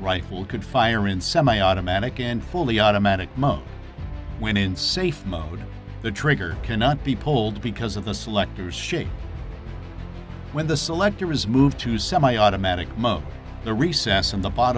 rifle could fire in semi-automatic and fully automatic mode. When in safe mode, the trigger cannot be pulled because of the selector's shape. When the selector is moved to semi-automatic mode, the recess in the bottom